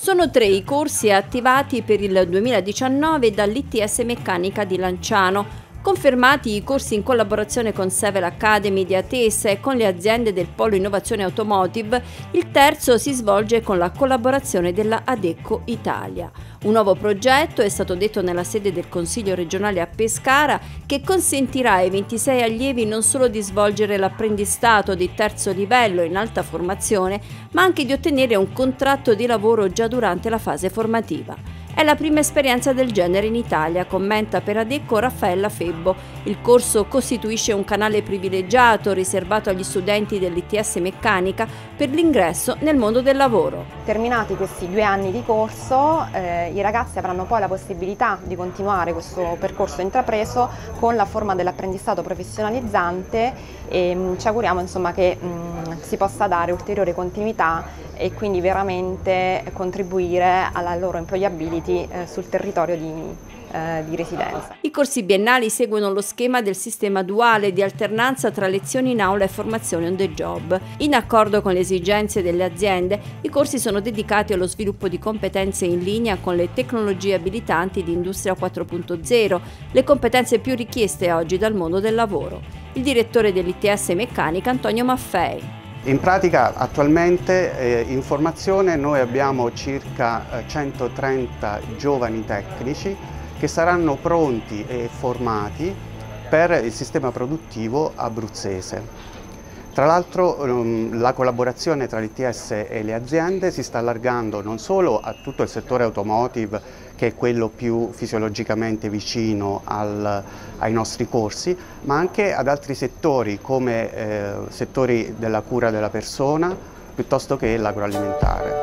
Sono 3 i corsi attivati per il 2019 dall'ITS Meccanica di Lanciano. Confermati i corsi in collaborazione con Sevel Academy di Atessa e con le aziende del Polo Innovazione Automotive, il terzo si svolge con la collaborazione della Adecco Italia. Un nuovo progetto, è stato detto nella sede del Consiglio regionale a Pescara, che consentirà ai 26 allievi non solo di svolgere l'apprendistato di terzo livello in alta formazione, ma anche di ottenere un contratto di lavoro già durante la fase formativa. È la prima esperienza del genere in Italia, commenta per Adecco Raffaella Febbo. Il corso costituisce un canale privilegiato riservato agli studenti dell'ITS Meccanica per l'ingresso nel mondo del lavoro. Terminati questi 2 anni di corso, i ragazzi avranno poi la possibilità di continuare questo percorso intrapreso con la forma dell'apprendistato professionalizzante e ci auguriamo insomma, che si possa dare ulteriore continuità e quindi veramente contribuire alla loro employability sul territorio di residenza. I corsi biennali seguono lo schema del sistema duale di alternanza tra lezioni in aula e formazione on the job. In accordo con le esigenze delle aziende, i corsi sono dedicati allo sviluppo di competenze in linea con le tecnologie abilitanti di Industria 4.0, le competenze più richieste oggi dal mondo del lavoro. Il direttore dell'ITS Meccanica, Antonio Maffei. In pratica attualmente in formazione noi abbiamo circa 130 giovani tecnici che saranno pronti e formati per il sistema produttivo abruzzese. Tra l'altro la collaborazione tra l'ITS e le aziende si sta allargando non solo a tutto il settore automotive, che è quello più fisiologicamente vicino ai nostri corsi, ma anche ad altri settori come settori della cura della persona piuttosto che l'agroalimentare.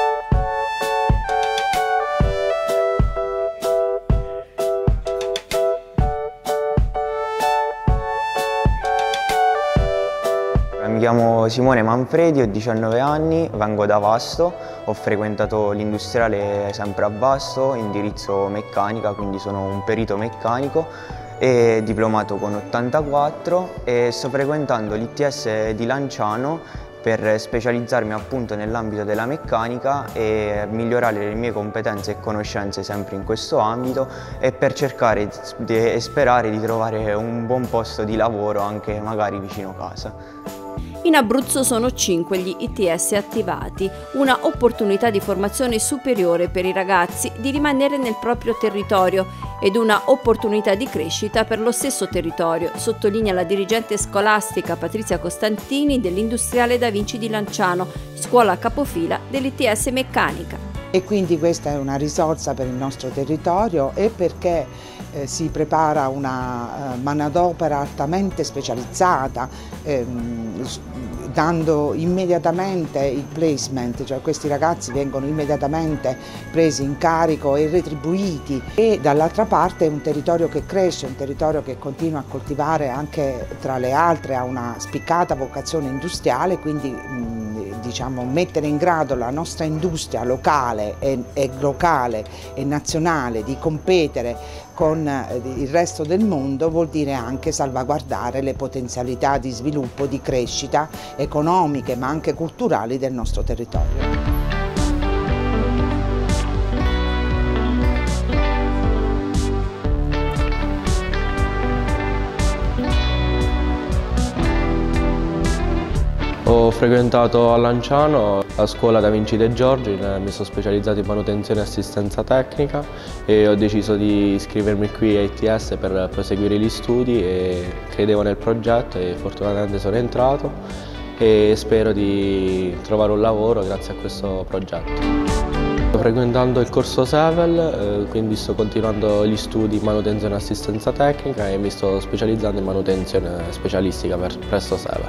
Mi chiamo Simone Manfredi, ho 19 anni, vengo da Vasto, ho frequentato l'industriale sempre a Vasto, indirizzo meccanica, quindi sono un perito meccanico e diplomato con 84 e sto frequentando l'ITS di Lanciano per specializzarmi appunto nell'ambito della meccanica e migliorare le mie competenze e conoscenze sempre in questo ambito e per cercare e sperare di trovare un buon posto di lavoro anche magari vicino casa. In Abruzzo sono 5 gli ITS attivati, una opportunità di formazione superiore per i ragazzi di rimanere nel proprio territorio ed una opportunità di crescita per lo stesso territorio, sottolinea la dirigente scolastica Patrizia Costantini dell'Industriale Da Vinci di Lanciano, scuola capofila dell'ITS Meccanica. E quindi questa è una risorsa per il nostro territorio e perché si prepara una manodopera altamente specializzata, dando immediatamente il placement, cioè questi ragazzi vengono immediatamente presi in carico e retribuiti, e dall'altra parte è un territorio che cresce, un territorio che continua a coltivare anche tra le altre, ha una spiccata vocazione industriale, quindi diciamo mettere in grado la nostra industria locale e nazionale di competere con il resto del mondo vuol dire anche salvaguardare le potenzialità di sviluppo, di crescita economiche ma anche culturali del nostro territorio. Ho frequentato a Lanciano la scuola Da Vinci De Giorgi, mi sono specializzato in manutenzione e assistenza tecnica e ho deciso di iscrivermi qui a ITS per proseguire gli studi e credevo nel progetto e fortunatamente sono entrato e spero di trovare un lavoro grazie a questo progetto. Sto frequentando il corso Sevel, quindi sto continuando gli studi in manutenzione e assistenza tecnica e mi sto specializzando in manutenzione specialistica presso Sevel.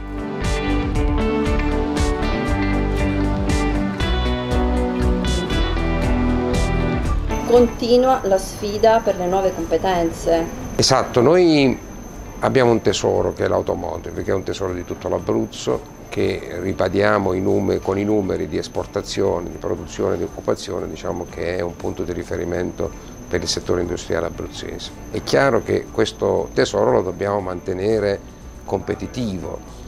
Continua la sfida per le nuove competenze. Esatto, noi abbiamo un tesoro che è l'automotive, che è un tesoro di tutto l'Abruzzo, che ribadiamo con i numeri di esportazione, di produzione, di occupazione, diciamo che è un punto di riferimento per il settore industriale abruzzese. È chiaro che questo tesoro lo dobbiamo mantenere competitivo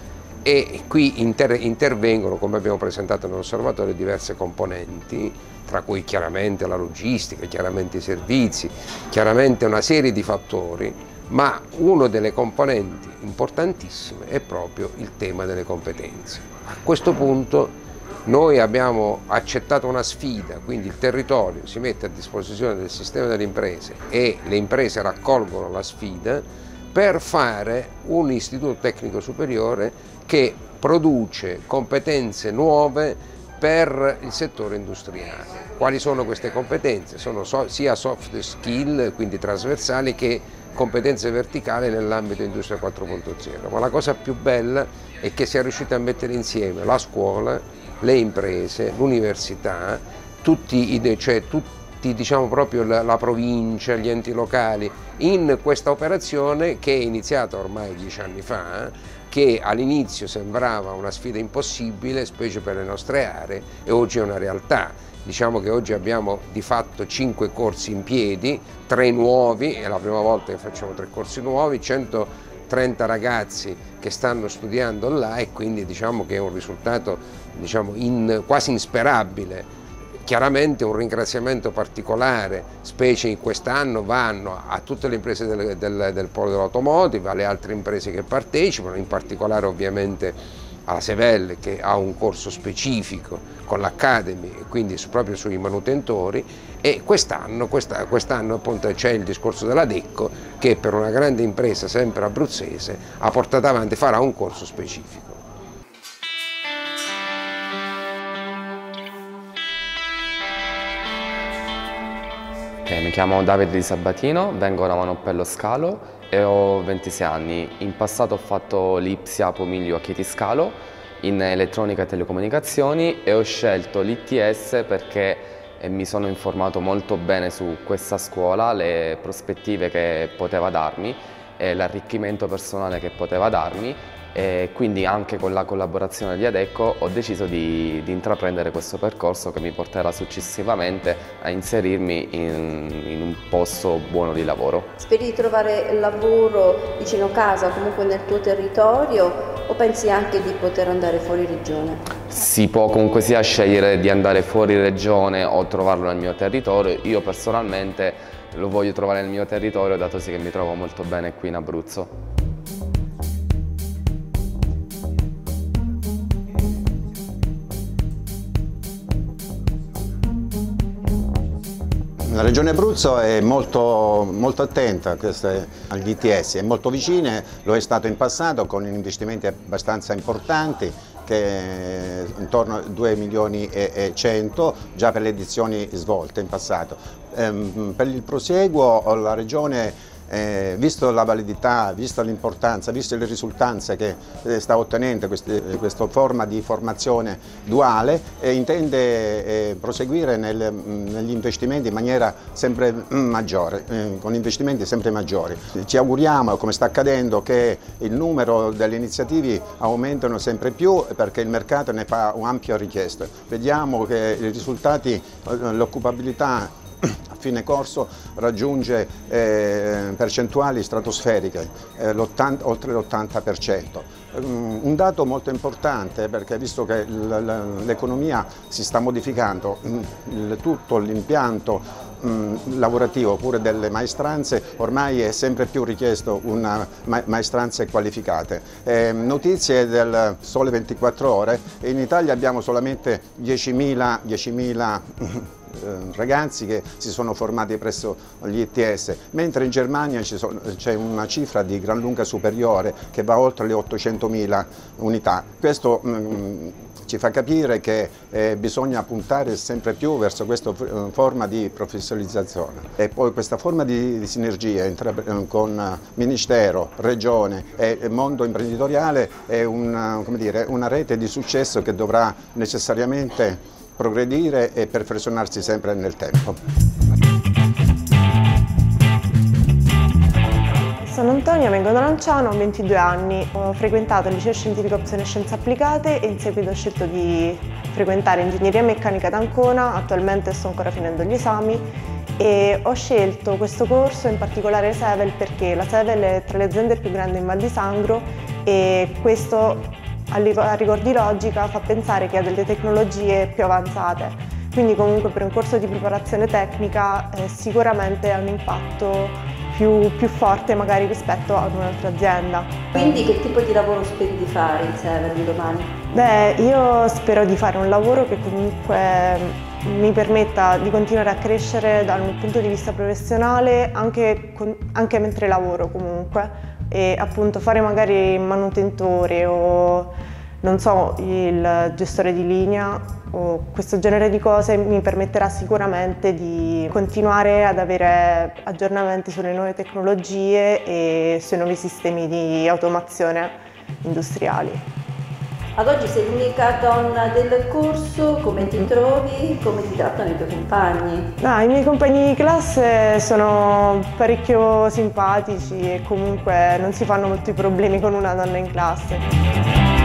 e qui intervengono, come abbiamo presentato nell'osservatorio, diverse componenti, tra cui chiaramente la logistica, chiaramente i servizi, chiaramente una serie di fattori, ma una delle componenti importantissime è proprio il tema delle competenze. A questo punto noi abbiamo accettato una sfida, quindi il territorio si mette a disposizione del sistema delle imprese e le imprese raccolgono la sfida per fare un istituto tecnico superiore che produce competenze nuove per il settore industriale. Quali sono queste competenze? Sono sia soft skill, quindi trasversali, che competenze verticali nell'ambito Industria 4.0. Ma la cosa più bella è che si è riusciti a mettere insieme la scuola, le imprese, l'università, tutti diciamo proprio la provincia, gli enti locali, in questa operazione che è iniziata ormai 10 anni fa, che all'inizio sembrava una sfida impossibile, specie per le nostre aree, e oggi è una realtà. Diciamo che oggi abbiamo di fatto 5 corsi in piedi, 3 nuovi, è la prima volta che facciamo 3 corsi nuovi, 130 ragazzi che stanno studiando là, e quindi diciamo che è un risultato quasi insperabile. Chiaramente un ringraziamento particolare, specie in quest'anno, vanno a tutte le imprese del polo dell'automotive, alle altre imprese che partecipano, in particolare ovviamente alla Sevelle, che ha un corso specifico con l'Academy, e quindi proprio sui manutentori, e quest'anno appunto c'è il discorso della Decco, che per una grande impresa sempre abruzzese ha portato avanti, farà un corso specifico. Mi chiamo Davide Di Sabatino, vengo da Manoppello Scalo e ho 26 anni. In passato ho fatto l'IPSIA Pomiglio a Chieti Scalo in elettronica e telecomunicazioni e ho scelto l'ITS perché mi sono informato molto bene su questa scuola, le prospettive che poteva darmi e l'arricchimento personale che poteva darmi, e quindi anche con la collaborazione di Adecco ho deciso di intraprendere questo percorso che mi porterà successivamente a inserirmi in un posto buono di lavoro. Speri di trovare lavoro vicino casa, comunque nel tuo territorio, o pensi anche di poter andare fuori regione? Si può comunque sia scegliere di andare fuori regione o trovarlo nel mio territorio. Io personalmente lo voglio trovare nel mio territorio, dato che mi trovo molto bene qui in Abruzzo. La Regione Abruzzo è molto attenta agli ITS, è molto vicina, lo è stato in passato con investimenti abbastanza importanti, che intorno a 2 milioni e 100 già per le edizioni svolte in passato. Per il prosieguo la Regione, visto la validità, visto l'importanza, visto le risultanze che sta ottenendo questa forma di formazione duale, intende proseguire negli investimenti in maniera sempre maggiore, con investimenti sempre maggiori. Ci auguriamo, come sta accadendo, che il numero delle iniziative aumentano sempre più perché il mercato ne fa un'ampia richiesta. Vediamo che i risultati, l'occupabilità a fine corso raggiunge percentuali stratosferiche, oltre l'80%. Un dato molto importante, perché visto che l'economia si sta modificando, tutto l'impianto lavorativo pure delle maestranze, ormai è sempre più richiesto maestranze qualificate. Notizie del Sole 24 Ore, in Italia abbiamo solamente 10.000 ragazzi che si sono formati presso gli ITS, mentre in Germania c'è una cifra di gran lunga superiore che va oltre le 800.000 unità. Questo ci fa capire che bisogna puntare sempre più verso questa forma di professionalizzazione, e poi questa forma di sinergia con Ministero, Regione e mondo imprenditoriale è una rete di successo che dovrà necessariamente progredire e perfezionarsi sempre nel tempo. Sono Antonia, vengo da Lanciano, ho 22 anni, ho frequentato il liceo scientifico opzione scienze applicate e in seguito ho scelto di frequentare ingegneria meccanica ad Ancona. Attualmente sto ancora finendo gli esami e ho scelto questo corso, in particolare Sevel, perché la Sevel è tra le aziende più grandi in Val di Sangro e questo a rigor di logica fa pensare che ha delle tecnologie più avanzate, quindi comunque per un corso di preparazione tecnica sicuramente ha un impatto più forte magari rispetto ad un'altra azienda. Quindi che tipo di lavoro speri di fare in Severin domani? Beh, io spero di fare un lavoro che comunque mi permetta di continuare a crescere dal punto di vista professionale anche mentre lavoro comunque, e appunto fare magari il manutentore o non so, il gestore di linea o questo genere di cose mi permetterà sicuramente di continuare ad avere aggiornamenti sulle nuove tecnologie e sui nuovi sistemi di automazione industriali. Ad oggi sei l'unica donna del corso, come ti trovi? Come ti trattano i tuoi compagni? I miei compagni di classe sono parecchio simpatici e comunque non si fanno molti problemi con una donna in classe.